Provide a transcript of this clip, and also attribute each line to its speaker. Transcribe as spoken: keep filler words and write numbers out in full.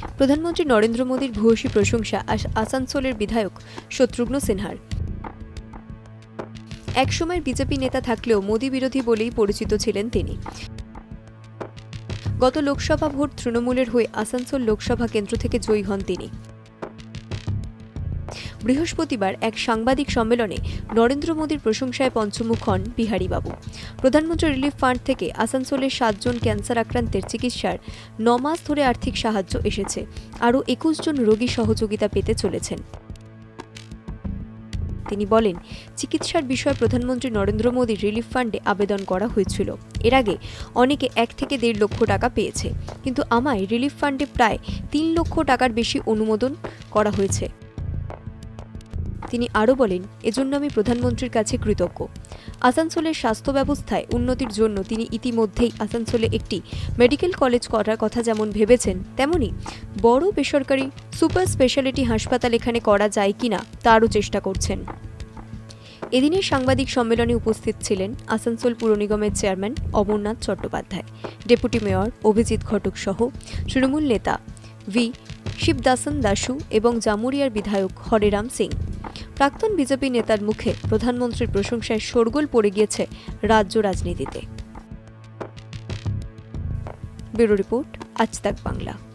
Speaker 1: প্রধানমন্ত্রী নরেন্দ্র মোদীর ভূয়সী প্রশংসা আসানসোলের বিধায়ক শত্রুঘ্ন সিনহার। একসময়ের বিজেপি নেতা থাকলেও মোদী বিরোধী বলেই পরিচিত ছিলেন তিনি। গত লোকসভা ভোট তৃণমূলের হয়ে আসানসোল লোকসভা কেন্দ্র থেকে জয়ী হন তিনি। বৃহস্পতিবার এক সাংবাদিক সম্মেলনে নরেন্দ্র মোদীর প্রশংসায় পঞ্চমুখ হন বিহারীবাবু। প্রধানমন্ত্রী রিলিফ ফান্ড থেকে আসানসোলের সাতজন ক্যান্সার আক্রান্তের চিকিৎসার ন মাস ধরে আর্থিক সাহায্য এসেছে। আরও একুশ জন রোগী সহযোগিতা পেতে চলেছেন। তিনি বলেন, চিকিৎসার বিষয়ে প্রধানমন্ত্রী নরেন্দ্র মোদীর রিলিফ ফান্ডে আবেদন করা হয়েছিল। এর আগে অনেকে এক থেকে দেড় লক্ষ টাকা পেয়েছে, কিন্তু আমায় রিলিফ ফান্ডে প্রায় তিন লক্ষ টাকার বেশি অনুমোদন করা হয়েছে। তিনি আরও বলেন, এজন্য আমি প্রধানমন্ত্রীর কাছে কৃতজ্ঞ। আসানসোলের স্বাস্থ্য ব্যবস্থায় উন্নতির জন্য তিনি ইতিমধ্যেই আসানসোলে একটি মেডিকেল কলেজ করার কথা যেমন ভেবেছেন, তেমনি বড় বেসরকারি সুপার স্পেশালিটি হাসপাতাল এখানে করা যায় কিনা তারও চেষ্টা করছেন। এদিনের সাংবাদিক সম্মেলনে উপস্থিত ছিলেন আসানসোল পুর নিগমের chairman Amarnath Chattopadhyay, deputy mayor Abhijit Ghatak সহ তৃণমূল নেতা ভি শিবদাসন দাসু এবং জামুরিয়ার বিধায়ক হরেরাম সিং। প্রাক্তন বিজেপি নেতার মুখে প্রধানমন্ত্রীর প্রশংসায় শোরগোল পড়ে গিয়েছে রাজ্য রাজনীতিতে। ব্যুরো রিপোর্ট, আজ তাক বাংলা।